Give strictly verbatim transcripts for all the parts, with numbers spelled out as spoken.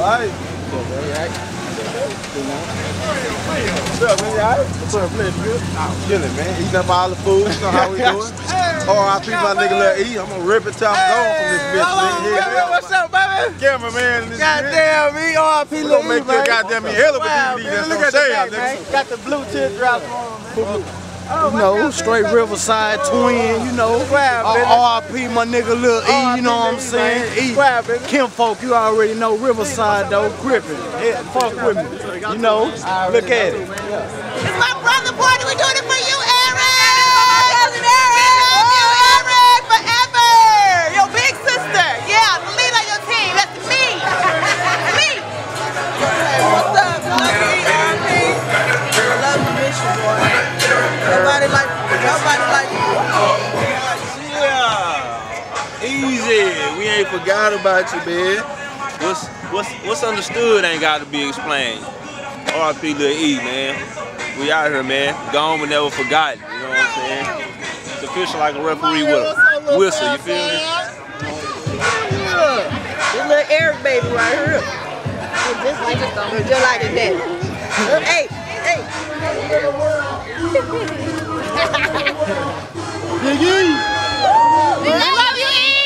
alright. What's up, man? Alright? What's up, man? Good? Chilling, man. Eating up all the food. You know how we doing? R I P my nigga Lil E. I'm gonna rip it till I'm gone from this bitch. Nigga. What's up, baby? Cameraman in this Goddamn, me, R I P Lil E, gonna make your goddamn me hell of a D V D. That's look what at I'm saying, that, nigga. Got the blue teardrop on, man. You know, straight Riverside twin, you know. R I P my nigga Lil E, you know what I'm saying? E. Kim folk, you already know Riverside though, gripping. Yeah, fuck with me. You know, look at it. It's my brother party. We're doing it for you, Eric. Cousin Eric. Love you, Eric, forever. Your big sister. Yeah, the lead on your team. That's me. Me. What's up? Love you, R I P. I love you, miss you, boy. Nobody like, nobody like you. Yeah. Easy. We ain't forgot about you, man. What's what's what's understood ain't got to be explained. R I P Lil E, man. We out here, man. Gone but never forgotten. You know what I'm saying? It's official like a referee with a whistle. You feel me? This little Eric baby right here. Just like it, though. Just like it, daddy. Hey, hey. We love you, E.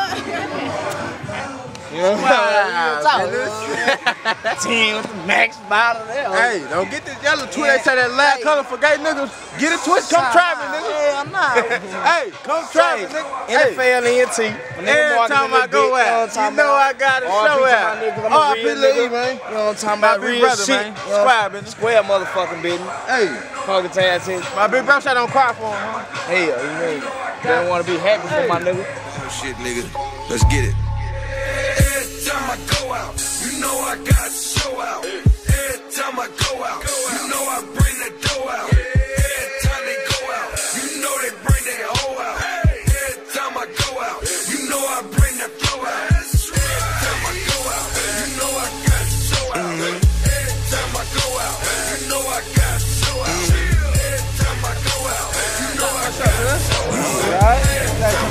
Wow, team with the max bottle there. Hey, don't get this yellow twist. They say that loud color for gay niggas. Get it twist. Come try me, nigga. Hell no. Hey, come try me, nigga. N F L N T. Every time I go out, you know I got to show out. R I P Lil E, man. You know what I'm talking about? My big Real brother, shit. man. Square business. Square motherfucking business. Hey, Fucking ass in. my big brother said don't cry for him, huh? Hell, you mean? They don't want to be happy for my nigga. Oh shit, nigga. Let's get it. Every time I go out, you know I got to show out. Every time I go out, you know I bring the dough out. Every time they go out, you know they bring their hoe out. Every time I go out, you know I bring the flow out. Every time I go out, you know I got to show out. Every time I go out, you know I got to show out. Every time I go out, you know I got to show out.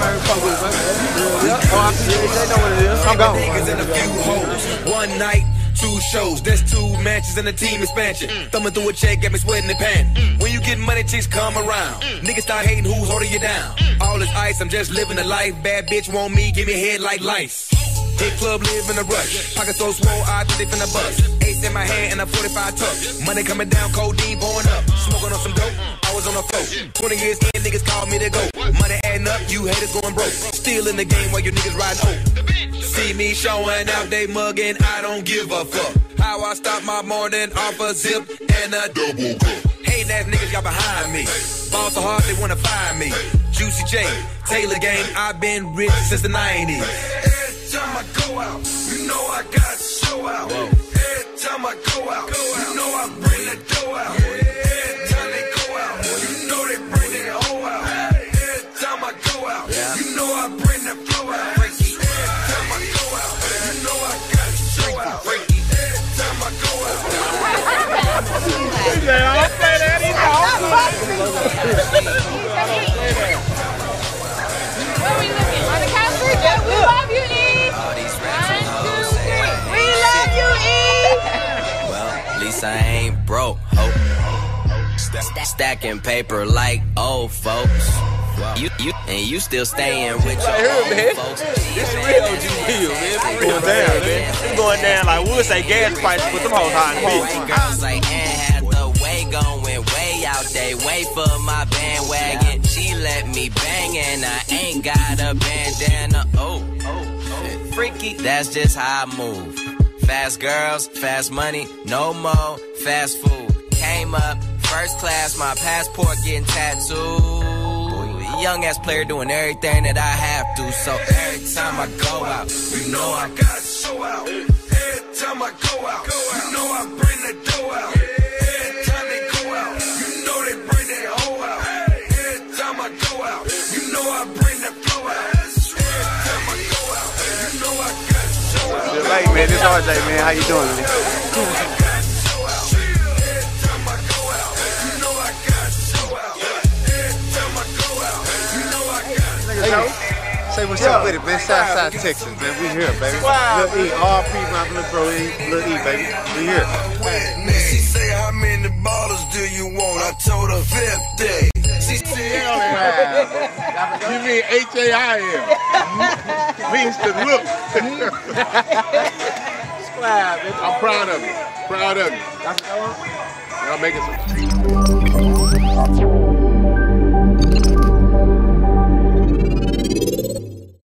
I'm gone. Niggas in a few holes. One night, two shows. That's two matches and a team expansion. Thumbing through a check, got me sweating and panting. When you get money, chicks come around. Niggas start hating who's holding you down. All this ice, I'm just living a life. Bad bitch want me, give me head like lice. Hit club, live in a rush. Pocket so swole, I think they finna bust. Ace in my hand and a forty-five tuck. Money coming down, codeine pouring up. Smoking on some dope, I was on a float. twenty years in, niggas called me to go. Money adding up, you haters going broke. Still in the game while you niggas riding oak. See me showing out, they mugging, I don't give a fuck. How I stop my morning off a zip and a double cup. Hating ass niggas got behind me. Ball so hard they wanna find me. Juicy J, Taylor gang, I've been rich since the nineties. Every time I go out, you know I got to show out. Whoa. Every time I go out, you know I bring the dough out. Every time they go out, you know they bring their hoe out. Every time I go out, you know I bring the flow out. Every time I go out, you know I got to show out. Every time I go out. He said, I don't say that, he don't. Where we looking? On the couch? We love you, E. Well, at least I ain't broke, hope. Stacking paper like old folks. You, you, and you still staying with your Right here, man. folks. This is real O G deal, man. It's going down, man. It's going down like Wood say gas prices, but them hoes high in the White girls like Anne had the way going way out. They wait for my bandwagon. She let me bang and I ain't got a bandana. Oh, shit. Freaky. That's just how I move. Fast girls, fast money, no more fast food. Came up first class, my passport getting tattooed. Young ass player doing everything that I have to. So every time I go out, You know I got to show out. Every time I go out, you know I bring the dough out. Every time they go out, you know they bring their hoe out. Every time I go out, you know I bring the flow out. Every time I go out, you know I got to show out. Good night, man. This R J, man. How you doing, man? say what's up with it, man. Southside Texas, man. We here, baby. Wow. Lil E, R P, my little bro, Lil E, baby. We here. She say, how many bottles do you want? I told her fifty. She said, you mean H A I M? Means to look. I'm proud of you. Proud of you. Y'all making some.